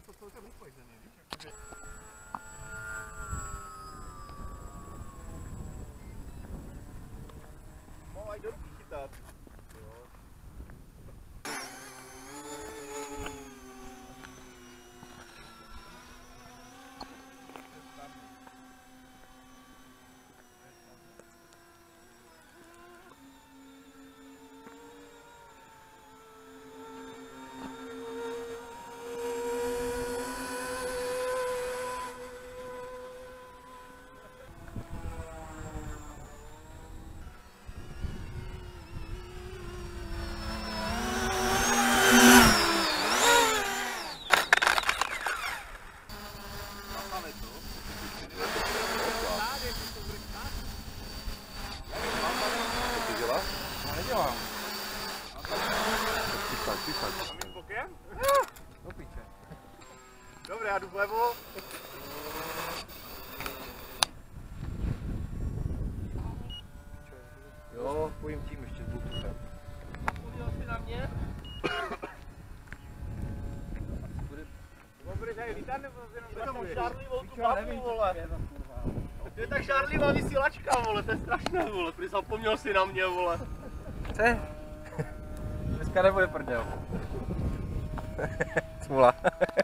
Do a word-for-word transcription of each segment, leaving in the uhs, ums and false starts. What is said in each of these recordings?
to celkem upojený, víš? Jakože... Mohl aj do ruky chytat. Jo. Nedělám. Písač, písač. Mám jít bokem? Do piče. Dobré, já jdu vlevo. Jo, pojím tím ještě s bluetooothem. Udělal jsi na mě? To bude tady lítat nebo jenom Tam bez žárlivou tu babu, vole. To je tak žárlivá vysílačka, vole, to je strašné, vole, prý zapomněl si na mě, vole. Co? Dneska nebude prdel. Smula.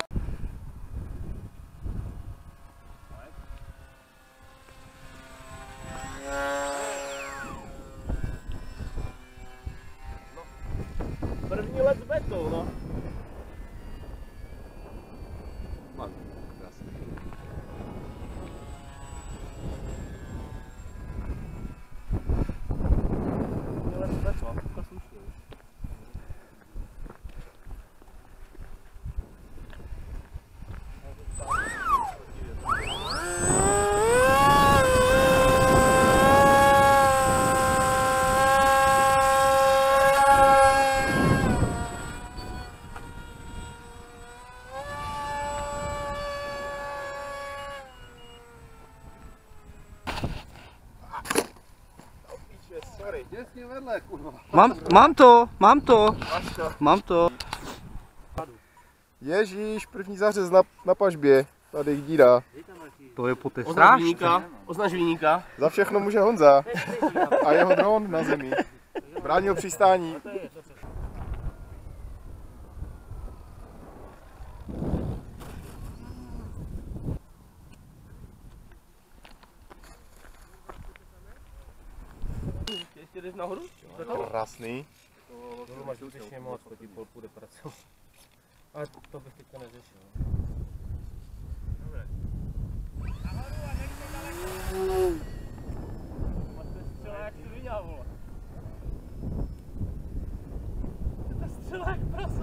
První let s betou, no. Mám, krásný. První let s betou, a to slušně už. Sorry. Těsně vedle, kurva. Mám, mám to, mám to, mám to. Ježíš, první zářez na, na pažbě. Tady je díra. To je po té Označ strážce. viníka, označ viníka. Za všechno může Honza. A jeho dron na zemi. Bránil přistání. Ještě jdeš nahoru? Krásný. To máš skutečně moc, to ti pol půjde pracovat. Ale to bych teďka neřešil. Dobré. Nahoru a nechte daleko. Máte střela jak si viděl, vole. To je střela jak prasa.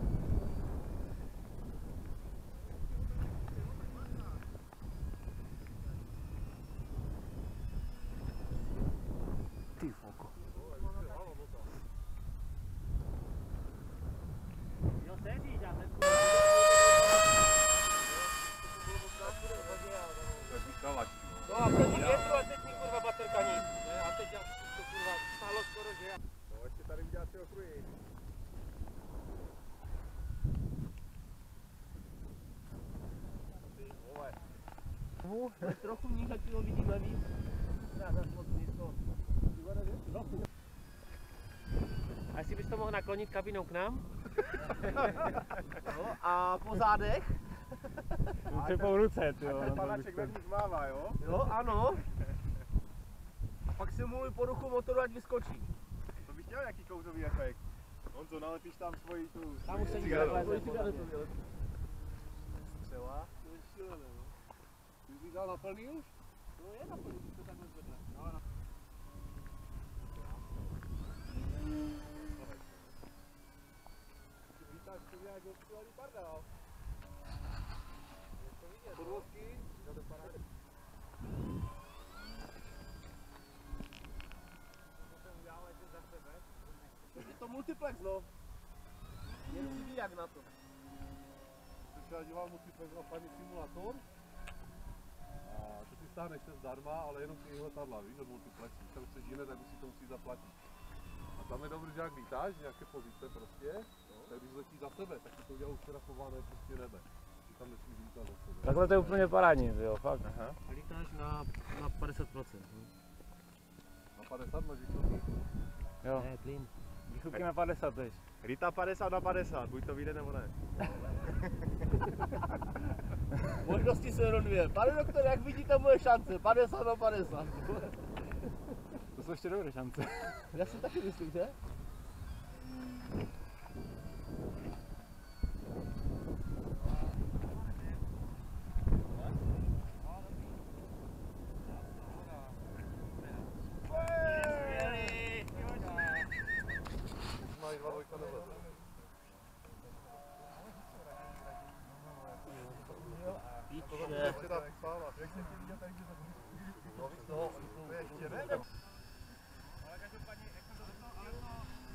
No a proti větru a teď mi kurva baterka nic. Ne? A teď já to kurva stálo skoro, že já... No, ještě tady udělat ty okruhy. Ty vole. Uh, trochu níž, ať ho vidíme víc. Já zase moc blízko. A jestli bys to mohl naklonit kabinou k nám? No, a po zádech? Přepou ruce, ty jo. Ten panaček vevnitř mává, jo? Jo, ano. A pak si mu po ruchu motoru, ať vyskočí. To bych chtěl nějaký kouzový efekt. Honzo, nalepíš tam svoji tu... Tam už se nic cigaretu. takhle nepovedě. Střela. To je šílené, no. Ty jsi dal na plný už? No je na plný, když to takhle zvedne. No, no. Vítáš to nějak odstřelení pardál. Je to vidět, podvozky, no to parády. Je to multiplex, no. Jen si ví jak na to. Teď dělal multiplex na paní simulátor. A to si stáhneš ten zdarma, ale jenom ty letadla, víš, od multiplexu. Když tam chceš jiné, tak už si to musí zaplatit. A tam je dobrý, že jak lítáš, nějaké pozice prostě, no. Tak když letí za sebe, tak ti to udělá usfotografované prostě nebe. tam nesmíš lítat zase. Takhle to je úplně parádní, jo, fakt. Aha. Lítáš na, na padesát procent. No. Na padesát máš jistotu? Jo. Ne, plyn. Výchupky na padesát tež. Rita padesát na padesát, buď to vyjde nebo ne. Možnosti jsou jenom dvě. Pane doktore, jak vidíte moje šance? padesát na padesát. To jsou ještě dobré šance. Já si taky myslím, že? Máš dva dvojka nevleze. Píče. Ještě dá stála. Jak jsem ti viděl, takže to no, to, to ještě ne. Ale každopádně, jak jsem to dostal, ale to...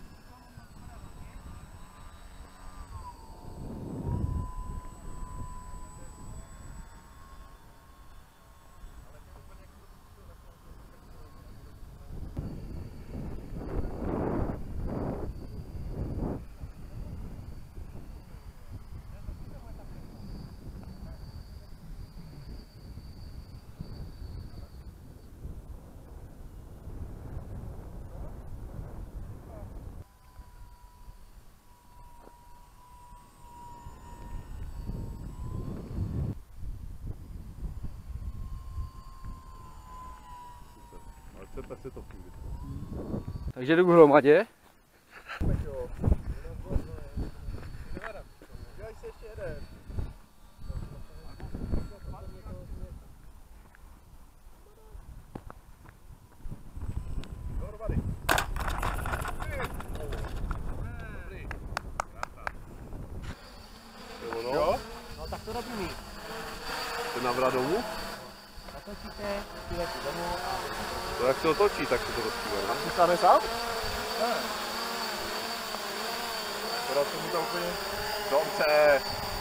Chcete si to půjde. Takže jdu k hromadě. Dělej si ještě jeden. Dohromady. Dobrý. Jo, no. Jo? No tak to robíme. Jste navrat domů? Natočíte, přijete domů a... To jak se otočí, tak se to rozpívá. Ty stále sám? Ne. Teda jsem mu to úplně... Dobře.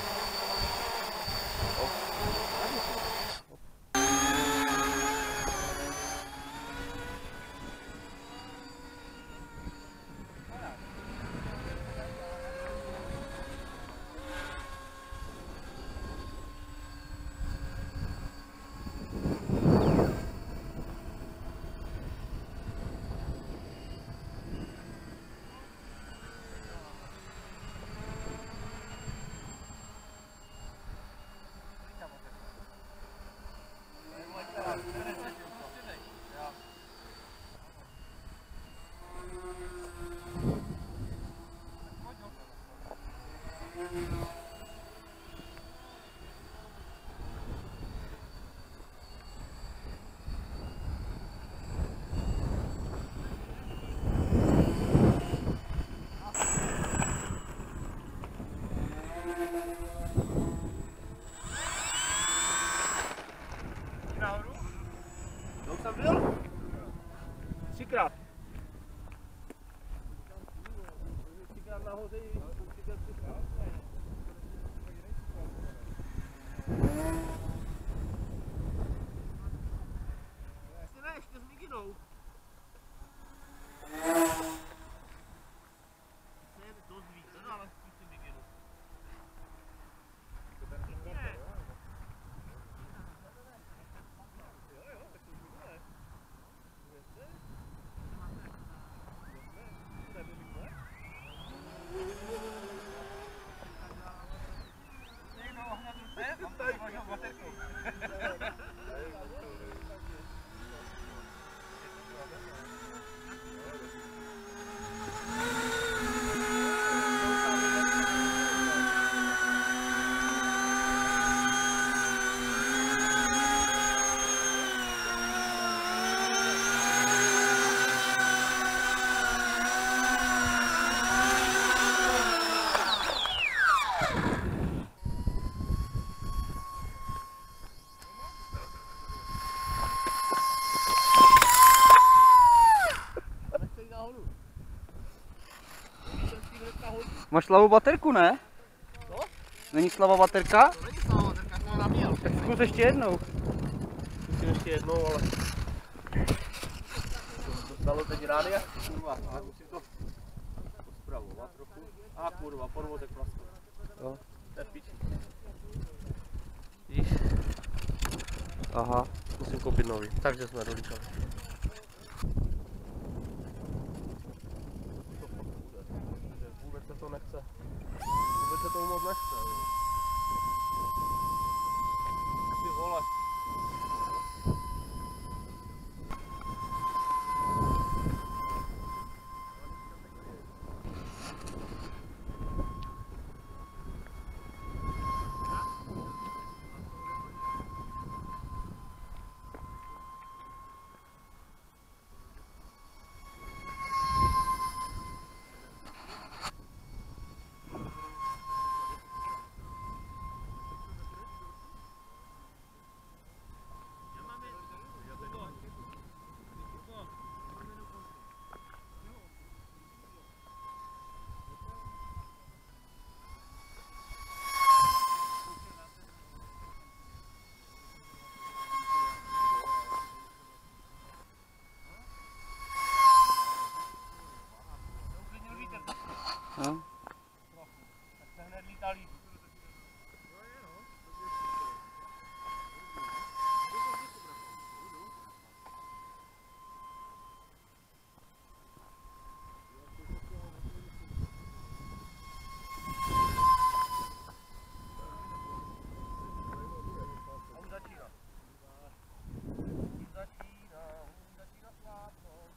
No jsem byl? Třikrát. Třikrát nahoře i třikrát třikrát. Ještě ne, ještě s Miginou. Se dost víc, no ale zkusím Miginu. Ne. Máš Slavu baterku, ne? Co? Není Slava baterka? To není slava, tak jsem ho nabíjel. Tak zkus ještě jednou. Zkusím ještě jednou, ale... Dostalo teď rádia? Kurva, ale musím to pospravovat trochu. A kurva, podvodek vlastně. Jo. To je pičí. Víš? Aha, musím koupit nový, takže jsme dolítali. Vůbec se to nechce. Vůbec se to moc nechce. Jo. Ty vole. No. Tak se hned lítá líp. A už začíná. Už začíná, už začíná slábnout.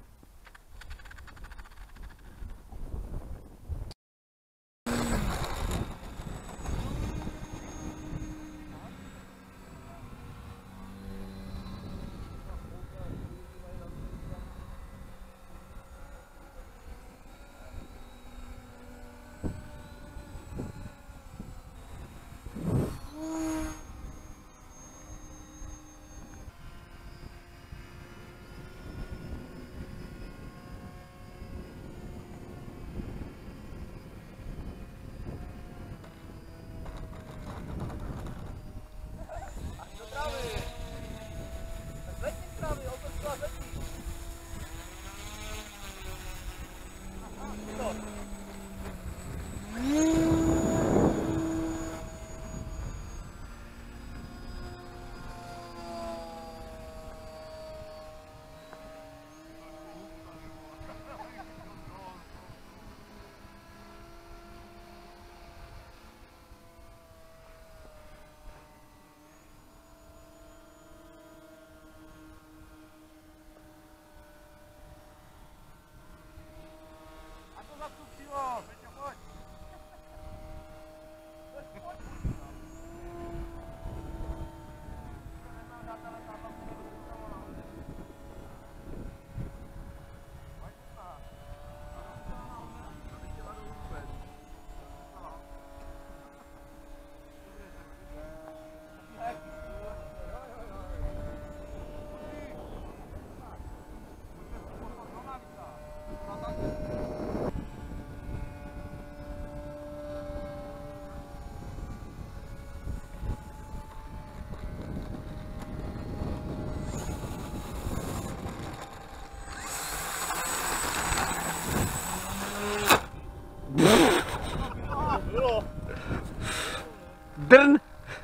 Drn!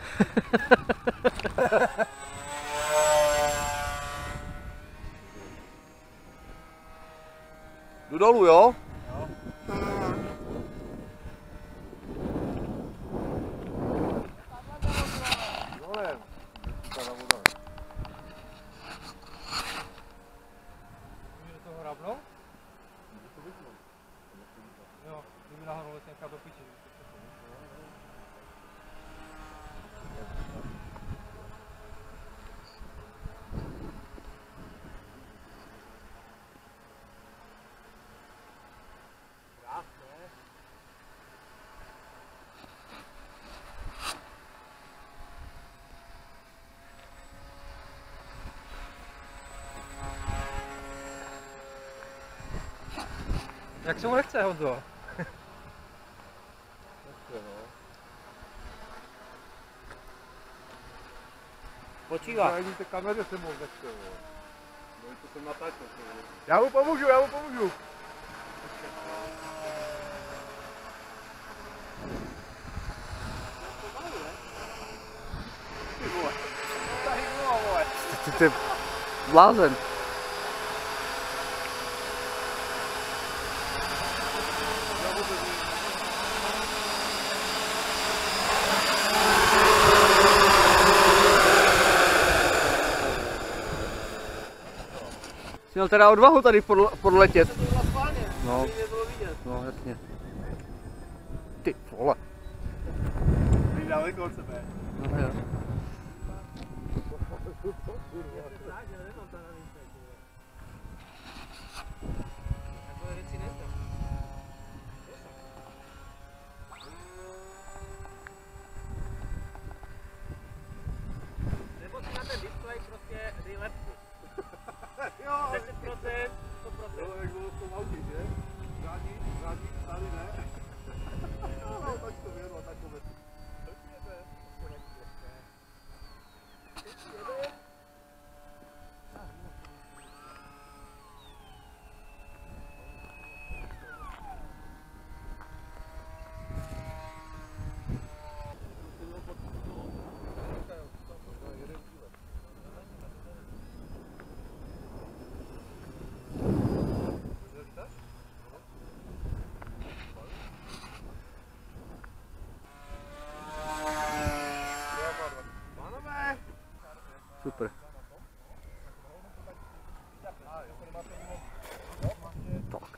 Jdu dolů, jo? Dole. Tady voda. Můžu do toho hrabnout? Jo, kdyby nahoru les nějaká do piči. Jak se mu nechce, Honzo? Počívá. Ani té kameře se moc nechce, jo. No to jsem natáčel. Já mu pomůžu, já mu pomůžu. Ty jsi blázen. Jsi měl teda odvahu tady podle, podletět. No, no jasně. Ty vole. Ty daleko od sebe. No jo.